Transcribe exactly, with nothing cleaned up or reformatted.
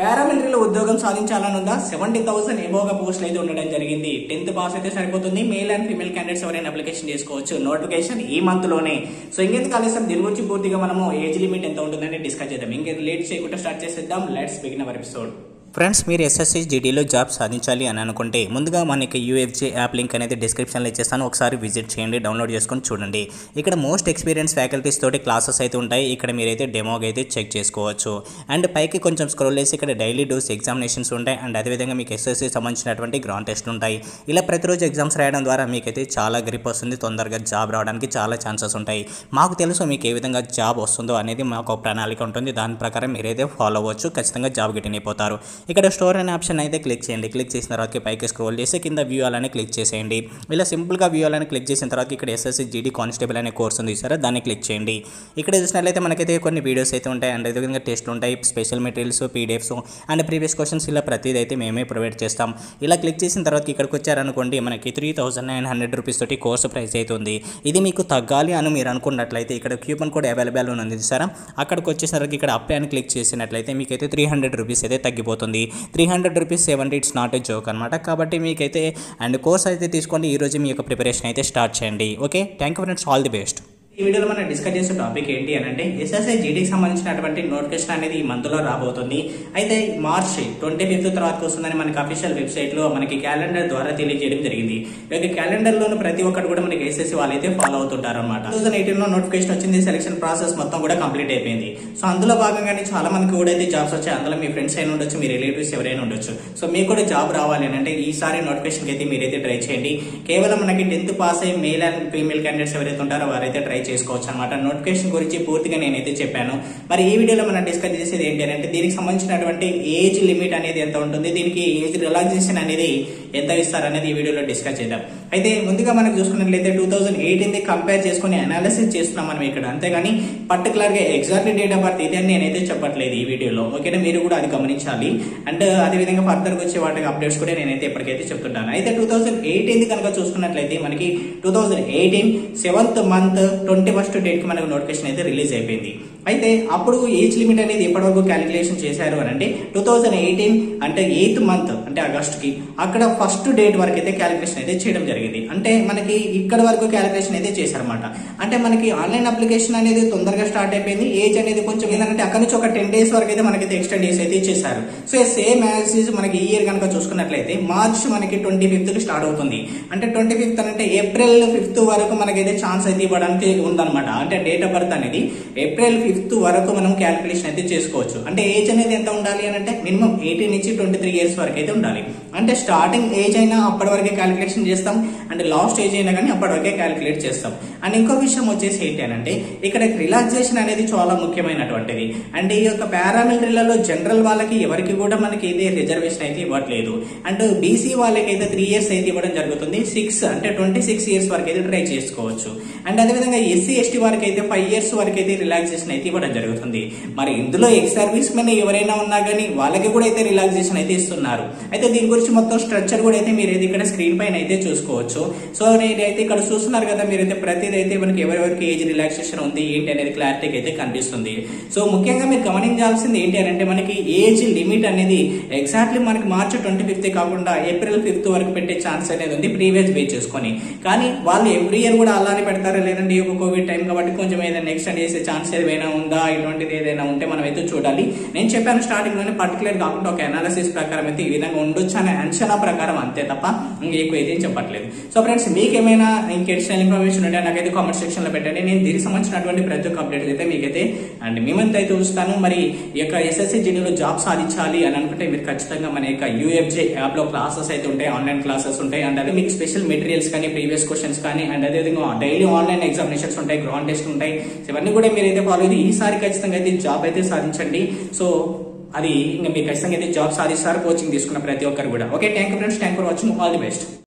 పారామిలిటరీలో ఉద్యోగం సాధించాలని ఉందా? సెవెంటీ థౌసండ్ ఎబోగా పోస్టులు అయితే ఉండడం జరిగింది. టెన్త్ పాస్ అయితే సరిపోతుంది. మేల్ అండ్ ఫీమేల్ క్యాండిడేట్స్ ఎవరైనా అప్లికేషన్ చేసుకోవచ్చు. నోటిఫికేషన్ ఈ మంత్ లోనే. సో ఇంకెందుకు ఆలస్యం, దీని గురించి పూర్తిగా మనము ఏజ్ లిమిట్ ఎంత ఉంటుందని డిస్కస్ చేద్దాం. ఇంకేది లేట్ చేయకుండా స్టార్ట్ చేసేద్దాం. Let's begin our episode. Friends, మీరు ఎస్ఎస్సి జీడీలో జాబ్ సాధించాలి అని అనుకుంటే ముందుగా మనకి యూఎఫ్జే యాప్ లింక్ అనేది డిస్క్రిప్షన్లో ఇచ్చేస్తాను. ఒకసారి విజిట్ చేయండి, డౌన్లోడ్ చేసుకొని చూడండి. ఇక్కడ మోస్ట్ ఎక్స్పీరియన్స్ ఫ్యాకల్టీస్ తోటి క్లాసెస్ అయితే ఉంటాయి. ఇక్కడ మీరైతే డెమోగా అయితే చెక్ చేసుకోవచ్చు. అండ్ పైకి కొంచెం స్క్రోల్ చేసి ఇక్కడ డైలీ డోస్ ఎగ్జామినేషన్స్ ఉంటాయి. అండ్ అదేవిధంగా మీకు ఎస్ఎస్సి సంబంధించినటువంటి గ్రాండ్ టెస్ట్లు ఉంటాయి. ఇలా ప్రతిరోజు ఎగ్జామ్స్ రాయడం ద్వారా మీకైతే చాలా గ్రిప్ వస్తుంది. తొందరగా జాబ్ రావడానికి చాలా ఛాన్సెస్ ఉంటాయి. మాకు తెలుసు మీకు ఏ విధంగా జాబ్ వస్తుందో అనేది మాకు ఒక ప్రణాళిక ఉంటుంది. దాని ప్రకారం మీరైతే ఫాలో అవ్వచ్చు. ఖచ్చితంగా జాబ్ గెటిన్ అయిపోతారు. ఇక్కడ స్టోర్ అనే ఆప్షన్ అయితే క్లిక్ చేయండి. క్లిక్ చేసిన తర్వాత పైకి స్క్రోల్ చేసి కింద వ్యూ అలానే క్లిక్ చేసేయండి. ఇలా సింపుల్గా వ్యూ అలానే క్లిక్ చేసిన తర్వాత ఇక్కడ ఎస్ఎస్సి జీడీ కానిస్టేబుల్ అనే కోర్స్ ఉంది సరే, దాన్ని క్లిక్ చేయండి. ఇక్కడ చూసినట్లయితే మనకైతే కొన్ని వీడియోస్ అయితే ఉంటాయి. అండ్ అదేవిధంగా టెస్ట్లు ఉంటాయి, special materials, PDFs and previous questions ఇలా ప్రతిదీ అయితే మేమే ప్రొవైడ్ చేస్తాం. ఇలా క్లిక్ చేసిన తర్వాత ఇక్కడికి వచ్చారనుకోండి, మనకి three thousand nine hundred rupees తోటి కోర్సు ప్రైస్ అవుతుంది. ఇది మీకు తగ్గాలి అని మీరు అనుకున్నట్లయితే ఇక్కడ కూపన్ కోడ్ అవైలబుల్ ఉంది సార్. అక్కడికి వచ్చేసరికి ఇక్కడ అప్ అని క్లిక్ చేసినట్లయితే మీకైతే త్రీ హండ్రెడ్ రూపీస్ అయితే తగ్గిపోతుంది. Three hundred rupees seventy it's not a joke అనమాట. కాబట్టి మీకైతే అండ్ కోర్స్ అయితే తీసుకోండి. ఈరోజు మీ యొక్క ప్రిపరేషన్ అయితే స్టార్ట్ చేయండి. Okay, thank you friends, all the best. ఈ వీడియోలో మనం డిస్కస్ చేసే టాపిక్ ఏంటి అని అంటే ఎస్ఎస్సి జీడీకి సంబంధించినటువంటి నోటిఫికేషన్ అనేది ఈ మంత్ లో రాబోతుంది. అయితే మార్చ్ ట్వంటీ ఫిఫ్త్ తర్వాత వస్తుందని మనకి అఫీషియల్ వెబ్సైట్ లో మనకి క్యాలెండర్ ద్వారా తెలియజేయడం జరిగింది. ఈ యొక్క క్యాలెండర్ లోని ప్రతి ఒక్కటి కూడా మనకి ఎస్ఎస్సి వాళ్ళు అయితే ఫాలో అవుతుంటారు అనమాట. టూ థౌసండ్ ఎయిటీన్ లో నోటిఫికేషన్ వచ్చింది. సెలక్షన్ ప్రాసెస్ మొత్తం కూడా కంప్లీట్ అయిపోయింది. సో అందులో భాగంగానే చాలా మందికి కూడా అయితే జాబ్స్ వచ్చాయి. అందులో మీ ఫ్రెండ్స్ అయినా ఉండొచ్చు, మీ రిలేటివ్స్ ఎవరైనా ఉండొచ్చు. సో మీకు కూడా జాబ్ రావాలి అని అంటే ఈసారి నోటిఫికేషన్ అయితే మీరైతే ట్రై చేయండి. కేవలం మనకి టెన్త్ పాస్ అయ్యి మేల్ అండ్ ఫీమేల్ క్యాండిడేట్స్ ఎవరైతే ఉంటారో వారైతే ట్రై చేసుకోవచ్చు అనమాట. నోటిఫికేషన్ గురించి పూర్తిగా నేనైతే చెప్పాను. మరి ఈ వీడియోలో మనం డిస్కస్ చేసేది ఏంటి అంటే దీనికి సంబంధించినటువంటి ఏజ్ లిమిట్ అనేది ఎంత ఉంటుంది, దీనికి ఏజ్ రిలాక్సేషన్ అనేది ఎంత ఇస్తారు అనేది ఈ వీడియోలో డిస్కస్ చేద్దాం. అయితే ముందుగా మనం చూసుకున్నట్లయితే టూ థౌసండ్ ఎయిటీన్ ది కంపేర్ చేసుకుని అనాలిసిస్ చేస్తున్నాం మనం ఇక్కడ. అంతేగాని పర్టికులర్ గా ఎగ్జాక్ట్లీ డేట్ ఆఫ్ బర్త్ ఇది అని నేనైతే చెప్పట్లేదు ఈ వీడియోలో. ఓకేనా, మీరు కూడా అది గమనించాలి. అండ్ అదేవిధంగా ఫర్దర్ వచ్చే వాటికి అప్డేట్స్ కూడా నేనైతే ఎప్పటికైతే చెప్తుంటాను. అయితే టూ థౌసండ్ ఎయిటీన్ ది కనుక చూసుకున్నట్లయితే మనకి two thousand eighteen seventh month twenty first date కి మనకు నోటిఫికేషన్ అయితే రిలీజ్ అయిపోయింది. అయితే అప్పుడు ఏజ్ లిమిట్ అనేది ఎప్పటి వరకు క్యాలిక్యులేషన్ చేశారు అని అంటే టూ థౌసండ్ ఎయిటీన్ అంటే ఎయిత్ మంత్ అంటే ఆగస్ట్ కి అక్కడ ఫస్ట్ డేట్ వరకు అయితే క్యాలిక్యులేషన్ అయితే చేయడం జరిగింది. అంటే మనకి ఇక్కడ వరకు క్యాలిక్యులేషన్ అయితే చేశారన్నమాట. అంటే మనకి ఆన్లైన్ అప్లికేషన్ అనేది తొందరగా స్టార్ట్ అయిపోయింది. ఏజ్ అనేది కొంచెం ఏంటంటే అక్కడ నుంచి ఒక టెన్ డేస్ వరకు అయితే మనకైతే ఎక్స్టెండ్ డేస్ అయితే చేశారు. సో సేమ్ యాజ్ ఇస్ మనకి ఈ ఇయర్ కనుక చూసుకున్నట్లయితే మార్చ్ మనకి ట్వంటీ ఫిఫ్త్ కి స్టార్ట్ అవుతుంది. అంటే ట్వంటీ ఫిఫ్త్ అంటే ఏప్రిల్ ఫిఫ్త్ వరకు మనకైతే ఛాన్స్ అయితే ఇవ్వడానికి ఉందన్నమాట. అంటే డేట్ ఆఫ్ బర్త్ అనేది ఏప్రిల్ ఫిఫ్త్ వరకు మనం క్యాలిక్యులేషన్ అయితే చేసుకోవచ్చు. అంటే ఏజ్ అనేది ఎంత ఉండాలి అని అంటే మినిమం ఎయిటీన్ నుంచి ట్వంటీ త్రీ ఇయర్స్ వరకు అయితే ఉండాలి. అంటే స్టార్టింగ్ ఏజ్ అయినా అప్పటి వరకే క్యాలిక్యులేషన్ చేస్తాం, అండ్ లాస్ట్ ఏజ్ అయినా కానీ అప్పటి వరకే క్యాలిక్యులేట్ చేస్తాం. అండ్ ఇంకో విషయం వచ్చేసి ఏంటి అని అంటే ఇక్కడ రిలాక్సేషన్ అనేది చాలా ముఖ్యమైనటువంటిది. అండ్ ఈ యొక్క పారామిలిటరీలలో జనరల్ వాళ్ళకి ఎవరికి కూడా మనకి ఇది రిజర్వేషన్ అయితే ఇవ్వట్లేదు. అండ్ బీసీ వాళ్ళకి అయితే త్రీ ఇయర్స్ అయితే ఇవ్వడం జరుగుతుంది. సిక్స్ అంటే ట్వంటీ సిక్స్ ఇయర్స్ వరకు అయితే ట్రై చేసుకోవచ్చు. అండ్ అదేవిధంగా ఎస్సీ ఎస్టీ వారికి అయితే ఫైవ్ ఇయర్స్ వరకు అయితే రిలాక్సేషన్ అయితే ఇవ్వడం జరుగుతుంది. మరి ఇందులో ఎక్స్ సర్వీస్ మెన్ ఎవరైనా ఉన్నా కానీ వాళ్ళకి కూడా అయితే రిలాక్సేషన్ అయితే ఇస్తున్నారు. అయితే దీని గురించి మొత్తం స్ట్రక్చర్ కూడా అయితే మీరు అయితే ఇక్కడ స్క్రీన్ పైన అయితే చూసుకోవచ్చు. సో నేనైతే ఇక్కడ చూస్తున్నారు కదా, మీరైతే ప్రతిదీ అయితే మనకి ఎవరెవరికి ఏజ్ రిలాక్సేషన్ ఉంది ఏంటి అనేది క్లారిటీగా అయితే కనిపిస్తుంది. సో ముఖ్యంగా మీరు గమనించాల్సింది ఏంటి అని అంటే మనకి ఏజ్ లిమిట్ అనేది ఎగ్జాక్ట్లీ మనకి మార్చి ట్వంటీ ఫిఫ్త్ కాకుండా ఏప్రిల్ ఫిఫ్త్ వరకు పెట్టే ఛాన్స్ అనేది ఉంది ప్రీవియస్ బేస్ చేసుకొని. కానీ వాళ్ళు ఎవ్రీ ఇయర్ కూడా అలానే పెడతారా లేదంటే ఒక కోవిడ్ టైం కాబట్టి కొంచెం ఏదైనా ఎక్స్టెండ్ చేసే ఛాన్స్ ఏదైనా ఉందా, ఇటువంటిది ఏదైనా ఉంటే మనం అయితే చూడాలి. నేను చెప్పాను స్టార్టింగ్ లోనే పర్టికులర్ కాకుండా ఒక అనాలిసిస్ ప్రకారం అయితే ఈ విధంగా ఉండొచ్చు అనే అంచనా ప్రకారం అంతే తప్ప ఇంకెక్కువ అయితే చెప్పట్లేదు. సో ఫ్రెండ్స్, మీకు ఏమైనా ఇంక అడిషనల్ ఇన్ఫర్మేషన్ ఉంటే నాకైతే కామెంట్ సెక్షన్ లో పెట్టండి. నేను దీనికి సంబంధించినటువంటి ప్రతి ఒక్క అప్డేట్ అయితే మీకైతే అండ్ మేమంతా అయితే చూస్తాను. మరి ఈ యొక్క ఎస్ఎస్సి జీడీలో జాబ్ సాధించాలి అని అనుకుంటే మీరు ఖచ్చితంగా మన యొక్క యూఎఫ్జే యాప్ లో క్లాసెస్ అయితే ఉంటాయి, ఆన్లైన్ క్లాసెస్ ఉంటాయి. అండ్ అదే మీకు స్పెషల్ మెటీరియల్స్ కానీ ప్రీవియస్ క్వశ్చన్స్ కానీ అండ్ అదేవిధంగా డైలీ ఆన్లైన్ ఎగ్జామినేషన్స్ ఉంటాయి, గ్రౌండ్ టెస్ట్ ఉంటాయి. ఇవన్నీ కూడా మీరు అయితే ఫాలో అయితే ఈసారి ఖచ్చితంగా అయితే జాబ్ అయితే సాధించండి. సో అది ఇంకా మీరు ఖచ్చితంగా అయితే జాబ్ సాధిస్తారు కోచింగ్ తీసుకున్న ప్రతి ఒక్కరు కూడా. Okay, thank you friends, thank for watching, all the best.